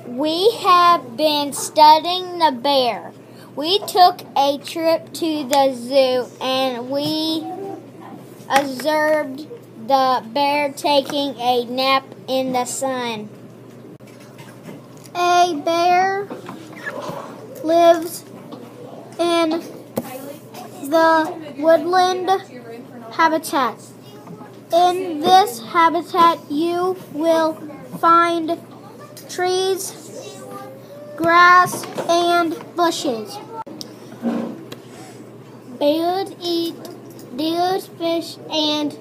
We have been studying the bear. We took a trip to the zoo and we observed the bear taking a nap in the sun. A bear lives in the woodland habitat. In this habitat, you will find trees, grass, and bushes. Bears eat deer, fish, and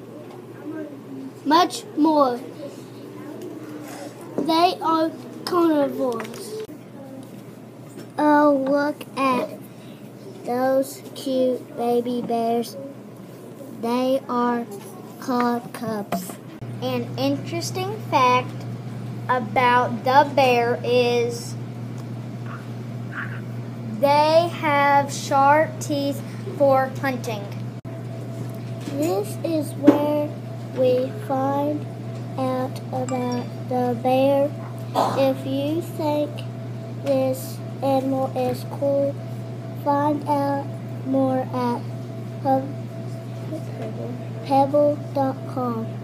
much more. They are carnivores. Oh, look at those cute baby bears. They are called cubs. An interesting fact about the bear is they have sharp teeth for hunting. This is where we find out about the bear. If you think this animal is cool, find out more at pebble.com.